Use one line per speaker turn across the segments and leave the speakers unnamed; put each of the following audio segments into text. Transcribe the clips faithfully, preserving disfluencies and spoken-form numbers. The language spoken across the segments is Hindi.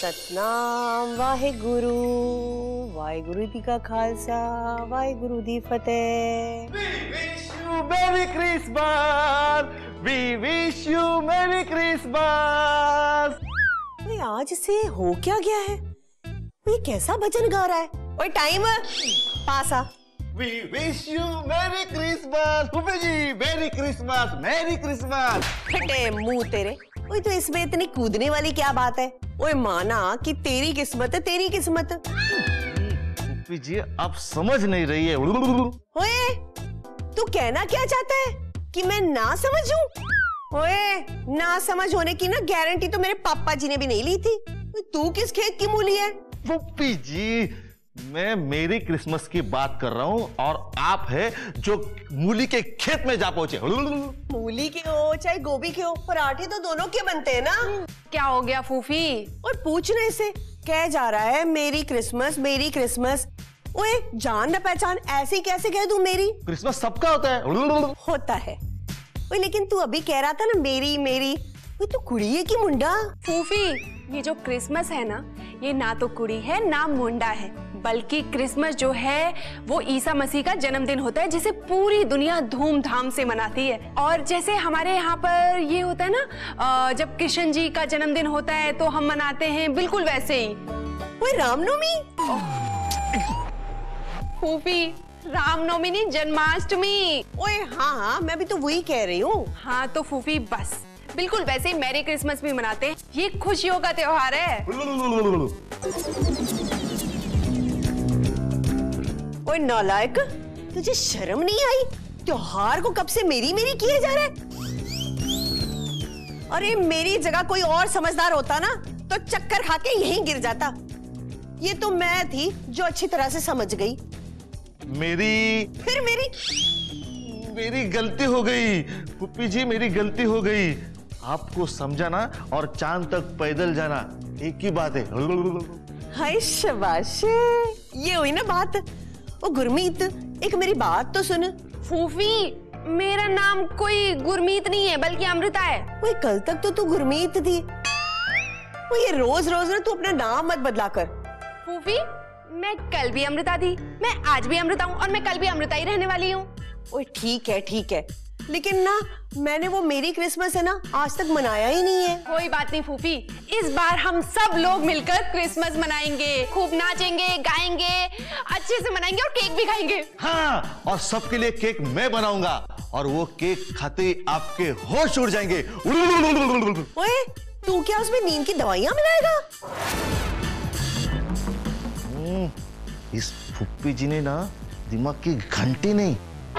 सतनाम वाहेगुरु, वाहेगुरु जी का खालसा, वाहेगुरु दी फतेह।
We wish you Merry Christmas, we wish you Merry Christmas।
ये आज से हो क्या गया है? ये कैसा भजन गा रहा है? ओए टाइम पास आ।
We wish you Merry Christmas, फूफी ji Merry Christmas, Merry Christmas।
फटे मुंह तेरे। ओए तो इसमें इतनी कूदने वाली क्या बात है? ओए माना कि तेरी किस्मत है, तेरी किस्मत।
फूफी जी आप समझ नहीं रही है।
ओए तू कहना क्या चाहता है कि मैं ना समझूं? ओए ना समझ होने की ना गारंटी तो मेरे पापा जी ने भी नहीं ली थी। तू किस खेत की मूली है?
फूफी जी मैं मेरी क्रिसमस की बात कर रहा हूँ और आप है जो मूली के खेत में जा पहुंचे।
मूली के हो चाहे गोभी के हो, पराठे तो दोनों के बनते हैं ना।
क्या हो गया फूफी?
और पूछने से कह जा रहा है मेरी क्रिसमस मेरी क्रिसमस। ओए जान न पहचान ऐसी कैसे कह दूं मेरी?
क्रिसमस सबका होता है।
होता है। ओए लेकिन तू अभी कह रहा था ना मेरी मेरी। ओए तू कुड़ी है कि मुंडा?
फूफी ये जो क्रिसमस है ना, ये ना तो कुड़ी है ना मुंडा है, बल्कि क्रिसमस जो है वो ईसा मसीह का जन्मदिन होता है, जिसे पूरी दुनिया धूमधाम से मनाती है। और जैसे हमारे यहाँ पर ये होता है ना, जब कृष्ण जी का जन्मदिन होता है तो हम मनाते हैं, बिल्कुल वैसे ही।
ओए रामनवमी?
फूफी रामनवमी नहीं, जन्माष्टमी।
ओए हाँ हाँ मैं भी तो वही कह रही हूँ।
हाँ तो फूफी बस बिल्कुल वैसे ही मैरी क्रिसमस भी मनाते हैं, ये खुशियों का त्योहार है।
ओए नालायक, तुझे शर्म नहीं आई? त्योहार को कब से मेरी मेरी किए जा रहा है? अरे मेरी जगह कोई और समझदार होता ना तो चक्कर खा के यहीं गिर जाता। ये तो मैं थी जो अच्छी तरह से समझ गई।
मेरी
फिर मेरी
मेरी गलती हो गई पुप्पी जी, मेरी गलती हो गई। आपको समझाना और चांद तक पैदल जाना एक ही बात है।
हाय शाबाश, ये हुई ना बात। ओ गुरमीत एक मेरी बात तो सुन।
फूफी मेरा नाम कोई गुरमीत नहीं है बल्कि अमृता है।
वो कल तक तो तू गुरमीत थी। वो ये रोज रोज ना तू अपना नाम मत बदला कर।
फूफी मैं कल भी अमृता थी, मैं आज भी अमृता हूँ और मैं कल भी अमृता ही रहने वाली हूँ।
ओए ठीक है ठीक है, लेकिन ना मैंने वो मेरी क्रिसमस है ना आज तक मनाया ही नहीं है।
कोई बात नहीं फूफी, इस बार हम सब लोग मिलकर क्रिसमस मनाएंगे, खूब नाचेंगे गाएंगे, अच्छे से मनाएंगे और केक भी खाएंगे।
हाँ, और सबके लिए केक मैं बनाऊंगा और वो केक खाते ही आपके होश उड़ जाएंगे।
ओए तू क्या उसमें नींद की दवाइयां मिलाएगा?
इस फुप्पी जी ने ना दिमाग की घंटी नहीं।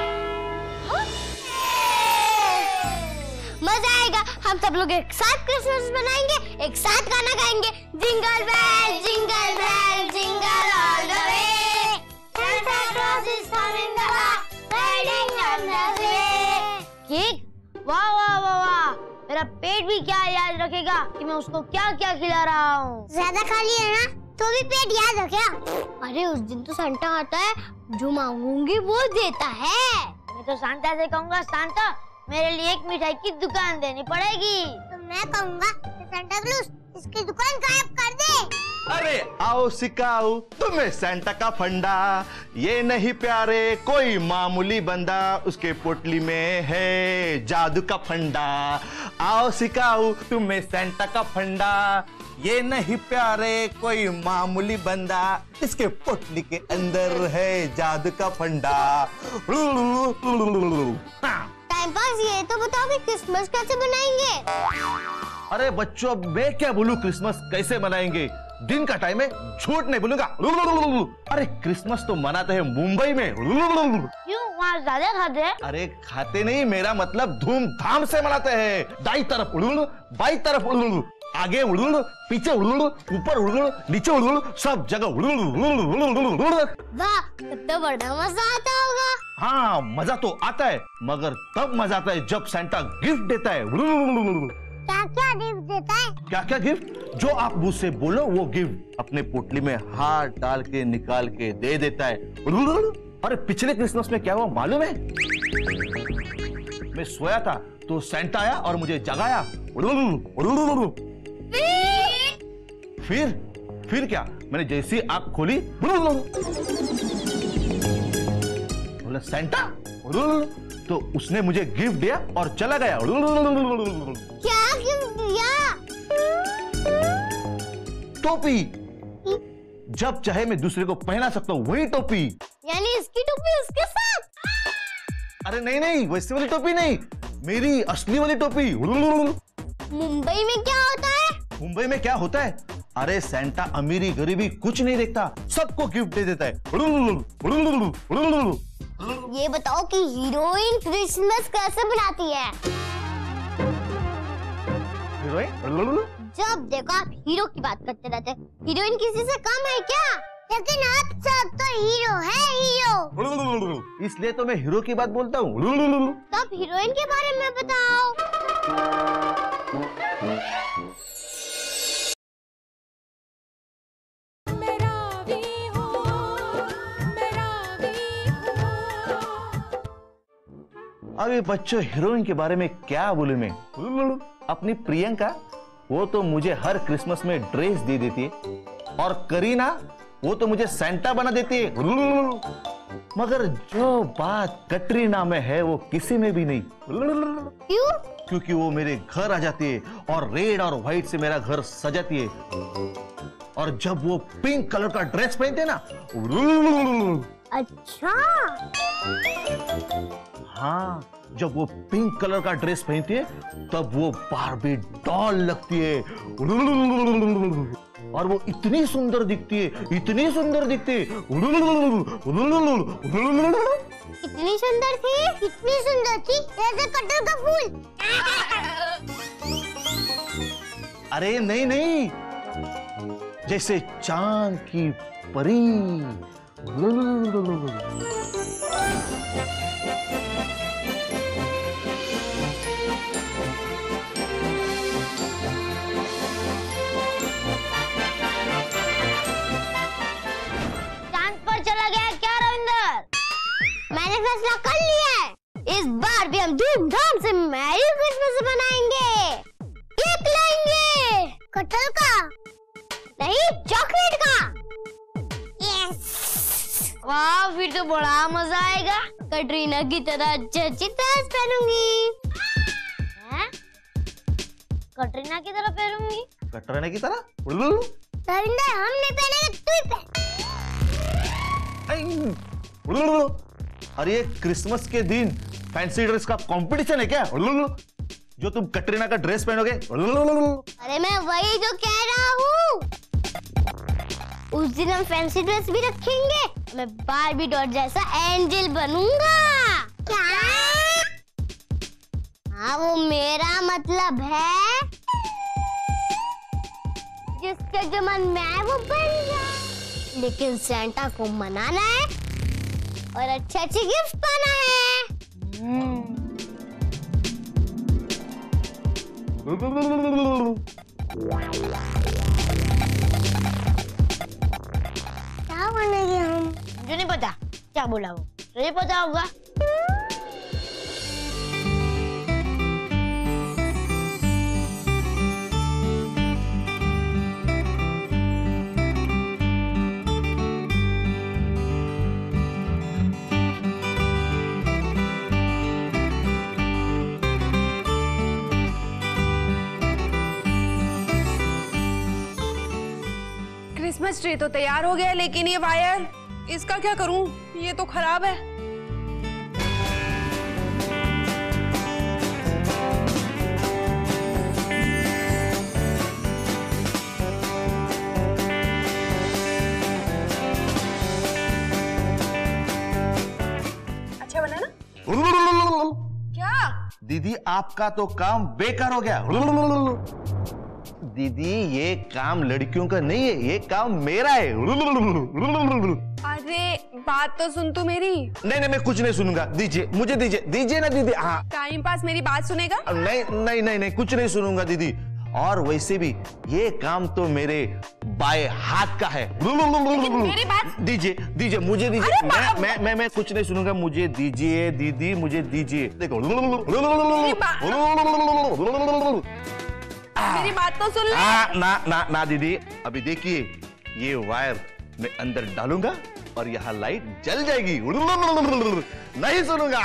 मजा आएगा, हम सब लोग एक साथ क्रिसमस मनाएंगे, एक साथ गाना गाएंगे। Jingle bell jingle bell jingle all the way, Santa Claus is coming riding on the way. Cake? वाह वाह वाह वाह, मेरा पेट भी क्या याद रखेगा कि मैं उसको क्या क्या खिला रहा हूँ। ज्यादा खा लिया ना तो भी पेट याद रखेगा। अरे उस दिन तो सांता आता है, जो मांगूंगी वो देता है। मैं तो सांता से कहूँगा सांता मेरे लिए एक मिठाई की दुकान देनी पड़ेगी। तो मैं कहूँगा सांता क्लॉज इसकी दुकान गायब कर दे।
अरे आओ सिखाओ तुम्हें सेंटा का फंडा, ये नहीं प्यारे कोई मामूली बंदा, उसके पोटली में है जादू का फंडा। आओ सिखाओ तुम्हें सेंटा का फंडा, ये नहीं प्यारे कोई मामूली बंदा, इसके पोटली के अंदर है जादू का फंडा।
टाइम पास ये तो बताओ कि क्रिसमस कैसे बनाएंगे?
अरे बच्चों अब मैं क्या बोलूं क्रिसमस कैसे मनाएंगे, दिन का टाइम है, झूठ नहीं बोलूंगा। अरे क्रिसमस तो मनाते हैं मुंबई में।
क्यों, वहाँ ज्यादा खाते हैं?
अरे खाते नहीं, मेरा मतलब धूमधाम से मनाते हैं। दाई तरफ उड़ुड़, बाई तरफ उड़ुड़, आगे उड़ुड़, पीछे उड़ुड़, ऊपर उड़ुड़, नीचे उड़ुड़, सब जगह उड़ुड़।
वाह, तब तो बड़ा मजा आता होगा।
हाँ मजा तो आता है, मगर तब मजा आता है जब सैंटा गिफ्ट देता है।
क्या क्या गिफ्ट देता है?
क्या क्या गिफ्ट? जो आप मुझसे बोलो वो गिफ्ट अपने पोटली में हाथ डाल के निकाल के दे देता है। अरे पिछले क्रिसमस में क्या हुआ मालूम है? मैं सोया था तो सैंटा आया और मुझे जगाया। फिर फिर क्या, मैंने जैसी आंख खोली बोला सेंटा, तो उसने मुझे गिफ्ट दिया और चला गया।
क्या गिफ्ट दिया?
टोपी। जब चाहे मैं दूसरे को पहना सकता हूँ वही टोपी।
यानी इसकी टोपी उसके साथ?
अरे नहीं नहीं, वैसे वाली टोपी नहीं, मेरी असली वाली टोपी।
मुंबई में क्या होता है?
मुंबई में क्या होता है? अरे सेंटा अमीरी गरीबी कुछ नहीं देखता, सबको गिफ्ट दे देता है।
ये बताओ कि हीरोइन क्रिसमस कैसे बनाती है?
हीरोइन?
जब देखो आप हीरो की बात करते रहते। हीरोइन किसी से कम है क्या? लेकिन आप सब तो हीरो है, हीरो।
इसलिए तो मैं हीरो की बात बोलता हूँ।
तब हीरोइन के बारे में बताओ।
अरे बच्चों, हीरोइन के बारे में क्या बोलूं मैं? अपनी प्रियंका, वो तो मुझे हर क्रिसमस में ड्रेस दे देती है, और करीना वो तो मुझे सेंटा बना देती है। मगर जो बात कटरीना में है वो किसी में भी नहीं।
क्यों?
क्योंकि वो मेरे घर आ जाती है और रेड और व्हाइट से मेरा घर सजाती है, और जब वो पिंक कलर का ड्रेस पहनते हैं ना,
अच्छा।
हाँ, जब वो पिंक कलर का ड्रेस पहनती है तब वो बारबी डॉल लगती है, और वो इतनी सुंदर दिखती है, इतनी सुंदर दिखती है।
इतनी सुंदर थी, इतनी सुंदर थी जैसे कटहल का फूल।
अरे नहीं नहीं, जैसे चांद की परी।
मैंने फैसला कर लिया है, इस बार भी हम धूमधाम से मैरी क्रिसमस मनाएंगे। केक लाएंगे, कटहल का नहीं, चॉकलेट का। यस। वाह, फिर तो बड़ा मजा आएगा। कटरीना की तरह अच्छी ड्रेस पहनूंगी। कटरीना की तरह पहनूंगी।
कटरीना की तरह?
परिंदा हम नहीं पहनेंगे, तू ही
पहन। अरे ये क्रिसमस के दिन फैंसी ड्रेस का कंपटीशन है क्या, जो तुम कटरीना का ड्रेस पहनोगे?
अरे मैं वही जो कह रहा हूँ। उस दिन हम फैंसी ड्रेस भी रखेंगे। मैं बारबी डॉल जैसा एंजल बनूंगा। क्या? हाँ, वो मेरा मतलब है जिसका जो मन में आए वो बन जाए। लेकिन सेंटा को मनाना है और अच्छे अच्छे गिफ्ट पाना है। क्या बनेंगे हम? मुझे नहीं पता क्या बोला वो, तुझे पता होगा।
क्रिसमस ट्री तो तैयार हो गया, लेकिन ये वायर, इसका क्या करूं? ये तो खराब है। अच्छा बना ना? क्या?
दीदी, आपका तो काम बेकार हो गया। दीदी, ये काम लड़कियों का नहीं है, ये काम मेरा है।
अरे बात तो सुन तू मेरी।
नहीं नहीं, मैं कुछ नहीं सुनूंगा, दीजिए मुझे, दीजिए दीजिए ना दीदी। हाँ,
टाइम पास मेरी बात सुनेगा?
नहीं नहीं नहीं नहीं, कुछ नहीं सुनूंगा दीदी। और वैसे भी ये काम तो मेरे बाएं हाथ का है।
मेरी बात
दीजिए दीजिए मुझे दीजिए। मैं मैं मैं मैं कुछ नहीं सुनूंगा, मुझे दीजिए दीदी, मुझे दीजिए। देखो,
मेरी बात तो सुन ले।
आ, ना ना ना दीदी, अभी देखिए ये वायर मैं अंदर डालूंगा और यहाँ लाइट जल जाएगी। नहीं सुनूंगा।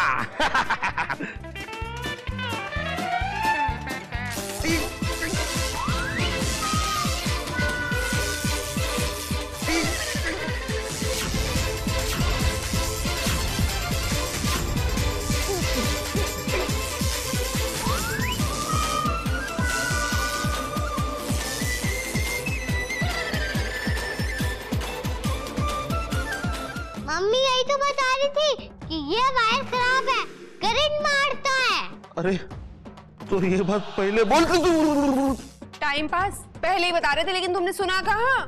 मम्मी यही तो बता रही थी कि ये वायर खराब है, करंट मारता है।
अरे तो ये बात पहले बोल तू।
टाइम पास पहले ही बता रहे थे, लेकिन तुमने सुना कहाँ?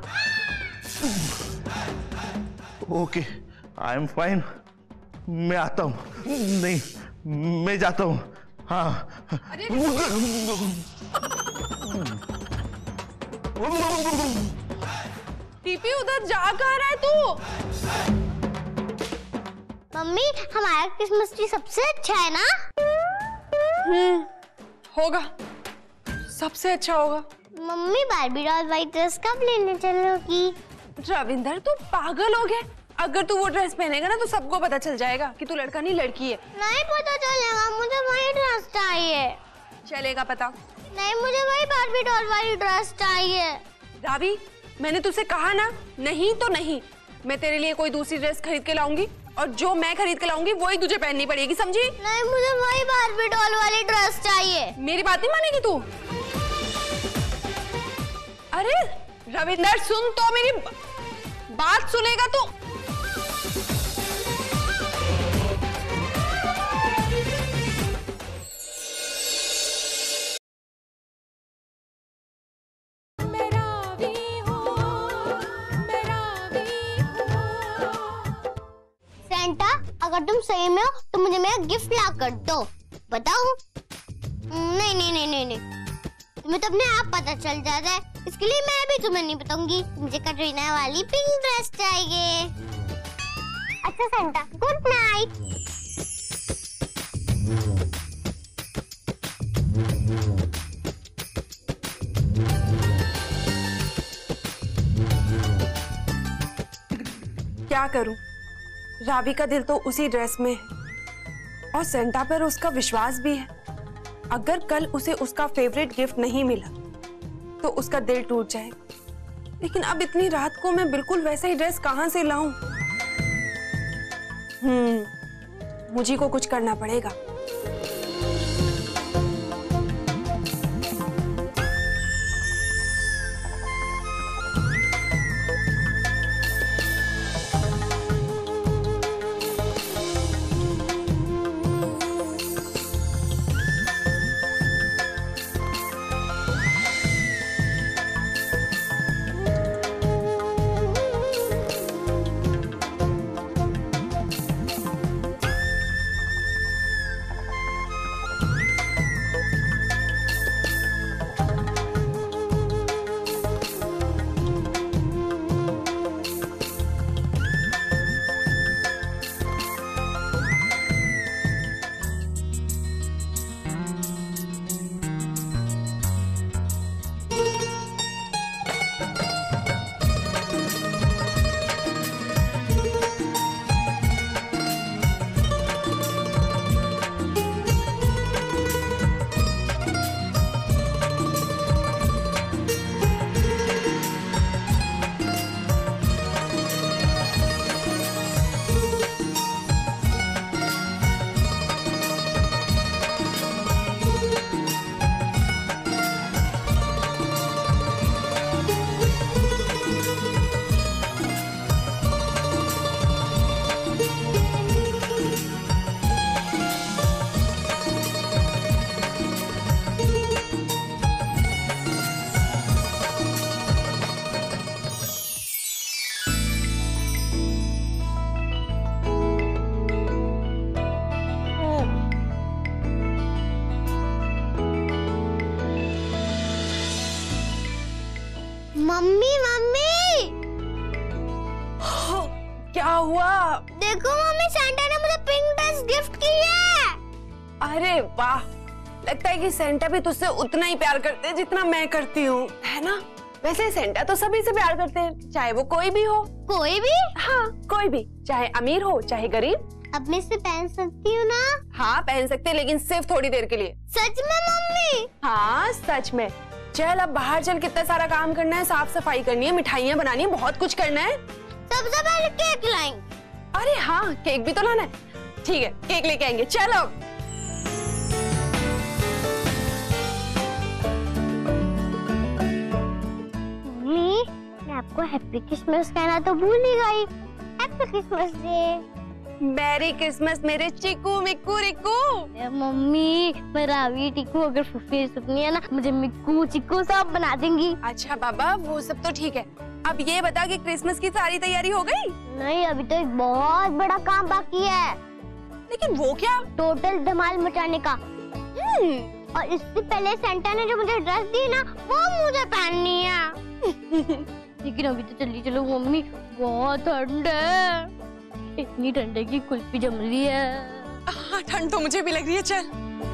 ओके, आई एम फाइन, मैं आता हूँ। नहीं, मैं जाता हूँ। हाँ।
अरे टीपी, उधर जा कहाँ रहा है तू?
मम्मी हमारा क्रिसमस ट्री सबसे अच्छा है ना?
हम्म, होगा, सबसे अच्छा होगा।
Mummy Barbie doll white dress कब लेने चलोगी?
रविंदर तू पागल हो गया? अगर तू वो ड्रेस पहनेगा ना तो सबको पता चल जाएगा कि तू लड़का नहीं लड़की है।
नहीं पता चलेगा, मुझे वही ड्रेस चाहिए।
चलेगा पता?
नहीं, मुझे वही बारबी डॉल वाली ड्रेस चाहिए।
रावी, मैंने तुझसे कहा ना, नहीं तो नहीं। मैं तेरे लिए कोई दूसरी ड्रेस खरीद के लाऊंगी और जो मैं खरीद के लाऊंगी वही तुझे पहननी पड़ेगी, समझी?
नहीं, मुझे वही बारबी डॉल वाली ड्रेस चाहिए।
मेरी बात नहीं मानेगी तू? अरे रविंदर सुन तो, मेरी बात सुनेगा तू?
सेंटा, अगर तुम सही में हो तो मुझे मेरा गिफ्ट ला कर दो। बताओ? नहीं नहीं नहीं नहीं नहीं, तुम्हें तो अपने आप पता चल जाता है, इसके लिए मैं भी तुम्हें नहीं बताऊंगी। मुझे कटरीना वाली पिंक ड्रेस चाहिए। अच्छा सेंटा, गुड नाइट।
क्या करूं? रावी का दिल तो उसी ड्रेस में है और सेंटा पर उसका विश्वास भी है। अगर कल उसे उसका फेवरेट गिफ्ट नहीं मिला तो उसका दिल टूट जाएगा। लेकिन अब इतनी रात को मैं बिल्कुल वैसा ही ड्रेस कहां से लाऊं? हम्म, मुझे को कुछ करना पड़ेगा।
मम्मी मम्मी,
क्या हुआ?
देखो मम्मी, सेंटा ने मुझे पिंक ड्रेस गिफ्ट की है।
अरे वाह, लगता है कि सेंटा भी तुझसे उतना ही प्यार करते हैं जितना मैं करती हूँ, है ना? वैसे सेंटा तो सभी से प्यार करते हैं, चाहे वो कोई भी हो।
कोई भी?
हाँ, कोई भी, चाहे अमीर हो चाहे गरीब।
अब मैं इसे पहन सकती हूँ ना?
हाँ पहन सकते, लेकिन सिर्फ थोड़ी देर के लिए।
सच में मम्मी?
हाँ सच में। चल अब बाहर चल, कितना सारा काम करना है, साफ सफाई करनी है, मिठाइयाँ बनानी है, बहुत कुछ करना है।
सबसे पहले केक लाएंगे।
अरे हाँ, केक भी तो लाना है। ठीक है, केक लेके आएंगे, चलो।
मम्मी, मैं आपको हैप्पी क्रिसमस कहना तो भूल ही गई। Happy Christmas day.
Merry Christmas मेरे चिकू मिक्कू रिकू।
मम्मी, मैं रावी टिकू, अगर फुफी सुननी है ना, मुझे मिक्कू चिक्कू सब बना देंगी।
अच्छा बाबा, वो सब तो ठीक है। अब ये बता कि क्रिसमस की सारी तैयारी हो गई?
नहीं, अभी तो एक बहुत बड़ा काम बाकी है।
लेकिन वो क्या?
टोटल धमाल मचाने का। और इससे पहले सेंटा ने जो मुझे ड्रेस दी ना, वो मुझे पहननी है। लेकिन अभी तो जल्दी चलो मम्मी, बहुत ठंड है। इतनी ठंड है कि कुल्फी जम रही है।
हाँ, ठंड तो मुझे भी लग रही है। चल।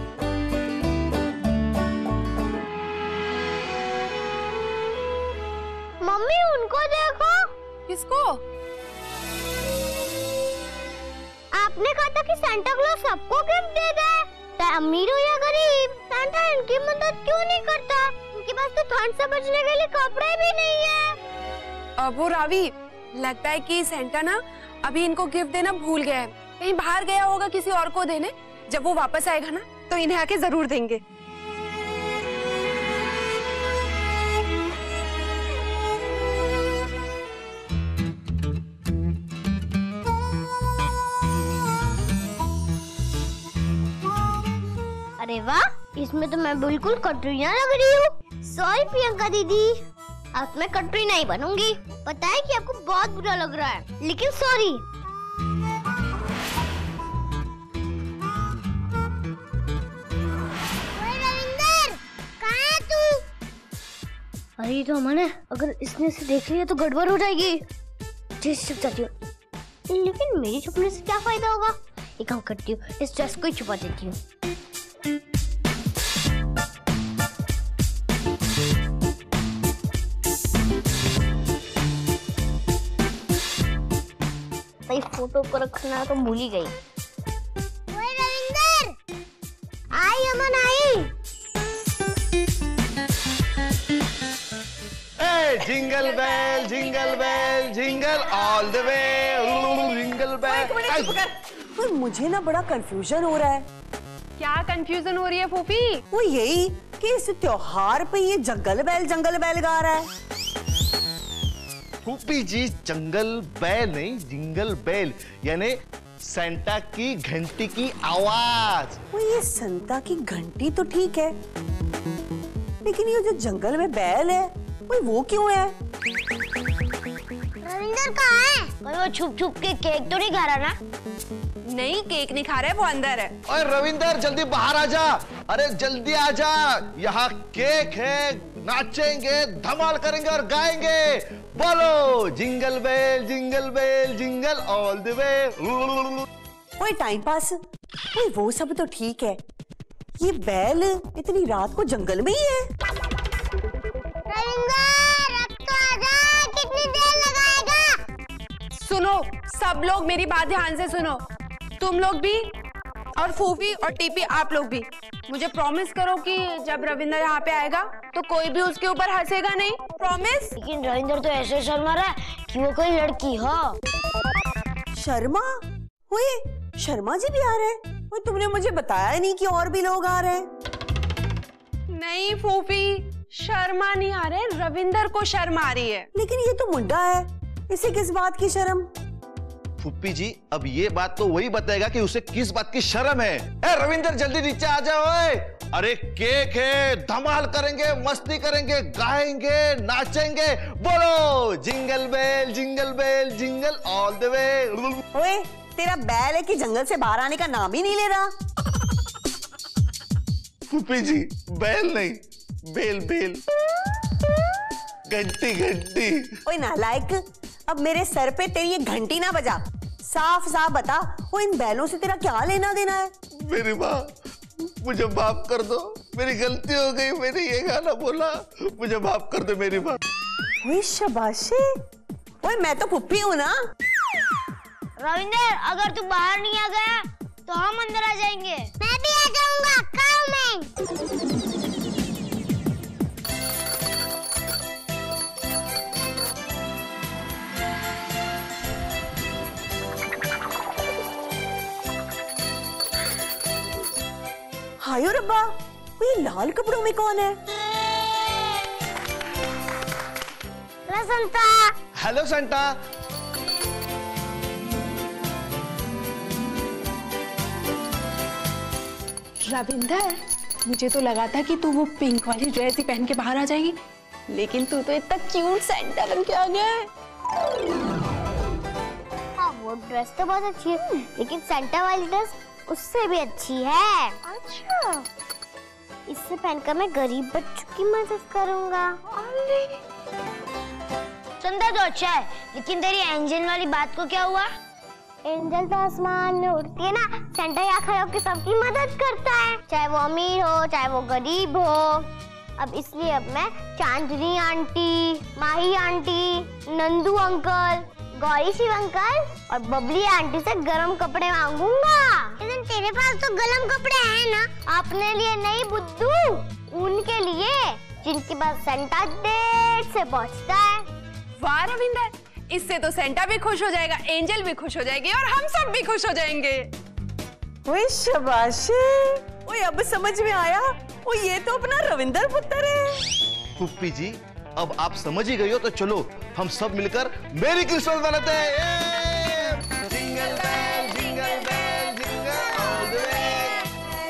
मम्मी, उनको देखो।
किसको?
आपने कहा था कि सेंटा क्लॉज सबको गिफ्ट देता है, चाहे अमीर हो या गरीब। सेंटा इनकी मदद क्यों नहीं करता? उनके पास तो ठंड से बचने के लिए कपड़े भी नहीं है।
अब वो रावी, लगता है कि सेंटा ना अभी इनको गिफ्ट देना भूल गया है, कहीं बाहर गया होगा किसी और को देने। जब वो वापस आएगा ना, तो इन्हें आके जरूर देंगे।
अरे वाह, इसमें तो मैं बिल्कुल कटरीना लग रही हूँ। सॉरी प्रियंका दीदी, अब मैं कटरीना ही बनूंगी। पता है कि आपको बहुत बुरा लग रहा है, लेकिन सॉरी। रविंदर, कहाँ है तू? अरे तो अमन है, अगर इसने इसे देख लिया तो गड़बड़ हो जाएगी। ड्रेस छुप जाती हूँ। लेकिन मेरी छुपने से क्या फायदा होगा? एक काम करती हूँ, इस ड्रेस को ही छुपा देती हूँ। फोटो को रखना तो भूल ही गई। ओए रविंदर, आई अमन आई।
ए jingle bell jingle bell jingle all the way, jingle bell.
और मुझे ना बड़ा कंफ्यूजन हो रहा है।
क्या कंफ्यूजन हो रही है फूफी?
वो यही कि इस त्योहार पे ये जंगल बैल जंगल बैल गा रहा है।
फूफी जी, जंगल बैल नहीं, जिंगल बेल, यानी सेंटा की घंटी की आवाज।
वो ये संता की घंटी तो ठीक है, लेकिन ये जो जंगल में बैल है, वो वो क्यों है?
रविंदर कहाँ है? वो छुप छुप के केक तो नहीं खा रहा ना?
नहीं, केक नहीं खा रहा है, वो अंदर है।
ओए रविंदर, जल्दी बाहर आ जा। अरे जल्दी आ जा, यहाँ केक है, नाचेंगे, धमाल करेंगे और गाएंगे। बोलो jingle bell jingle bell jingle all the way.
ओए टाइम पास, ओए वो सब तो ठीक है, ये बैल इतनी रात को जंगल में ही है।
रविंदर, अब तो आजा, कितनी देर लगाएगा?
सुनो सब लोग, मेरी बात ध्यान से सुनो। तुम लोग भी, और फूफी और टीपी, आप लोग भी मुझे प्रॉमिस करो कि जब रविंदर यहाँ पे आएगा तो कोई भी उसके ऊपर हंसेगा नहीं। प्रॉमिस?
लेकिन रविंदर तो ऐसे शर्मा रहा है कि वो कोई लड़की हो।
शर्मा? ओए शर्मा जी भी आ रहे हैं? ओए तुमने मुझे बताया नहीं कि और भी लोग आ रहे हैं।
नहीं फूफी, शर्मा नहीं आ रहे, रविंदर को शर्म आ रही है।
लेकिन ये तो मुंडा है, इसे किस बात की शर्म?
फूफी जी, अब ये बात तो वही बताएगा कि उसे किस बात की शर्म है। ए रविंदर, जल्दी नीचे आ जाओ। अरे केक है, धमाल करेंगे, मस्ती करेंगे, गाएंगे, नाचेंगे। बोलो jingle bell jingle bell jingle all the way.
ओए तेरा बैल है कि जंगल से बाहर आने का नाम ही नहीं ले रहा।
फूफी जी, बैल नहीं, बेल बेल, घंटी घंटी।
ओए नालायक, अब मेरे सर पे तेरी ये घंटी ना बजा। साफ साफ बता, वो इन बैलों से तेरा क्या लेना देना है?
मेरी माँ मुझे माफ कर दो, मेरी गलती हो गई, मैंने ये गाना बोला, मुझे माफ कर दो मेरी माँ।
ओए शाबाशी, ओए मैं तो पुप्पी हूँ ना।
रविंदर, अगर तू बाहर नहीं आ गया तो हम अंदर आ जाएंगे। मैं भी आ जाऊंगा। कमिंग।
हायो रब्बा, ये लाल कपड़ों में कौन है?
Hello Santa.
Hello Santa.
Ravinder, मुझे तो लगा था कि तू वो पिंक वाली ड्रेस ही पहन के बाहर आ जाएगी, लेकिन तू तो इतना क्यूट सेंटा बन के आ गया है।
हाँ, वो ड्रेस तो बहुत अच्छी है, लेकिन सेंटा वाली ड्रेस उससे भी अच्छी है। अच्छा, इससे पहनकर मैं गरीब बच्चों की मदद करूंगा। संता तो अच्छा है, लेकिन तेरी एंजल वाली बात को क्या हुआ? एंजल तो आसमान में उड़ती है ना, सेंटा यहाँ खड़ा होकर सबकी मदद करता है, चाहे वो अमीर हो चाहे वो गरीब हो। अब इसलिए अब मैं Chandni aunty, Mahi aunty, Nandu uncle, Gauri Shiv uncle और बबली आंटी से गरम कपड़े मांगूंगा। लेकिन तेरे पास तो गरम कपड़े हैं ना। अपने लिए नहीं बुद्धू, उनके लिए जिनके पास सेंटा देर से पहुंचता है।
वाह रविंदर, इससे तो सेंटा भी खुश हो जाएगा, एंजल भी खुश हो जाएगी और हम सब भी खुश हो जाएंगे।
ओए शाबाशी, ओए अब समझ में आया, ओ ये तो अपना रविंदर पुत्र है।
पुप्पी जी, अब आप समझ ही गई हो तो चलो हम सब मिलकर मेरी क्रिसमस मनाते हैं। Jingle bell jingle bell jingle all the way,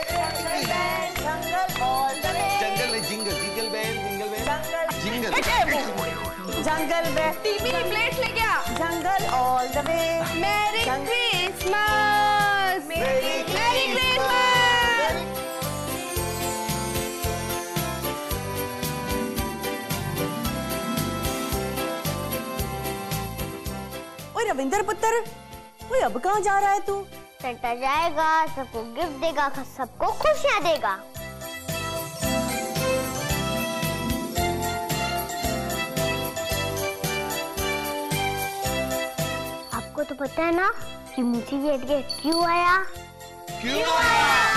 jingle all the way,
jingle jingle jingle bell jingle bell jingle
jingle bell,
TV plate ले गया।
Jingle all the way,
merry Christmas, merry Christmas.
ओए रविंदर पुत्र, ओए अब कहाँ जा रहा है तू?
सेंटा जाएगा, सबको गिफ्ट देगा, सबको खुशियाँ देगा। आपको तो पता है ना कि मुझे ये गिफ्ट क्यों आया?
क्यों आया?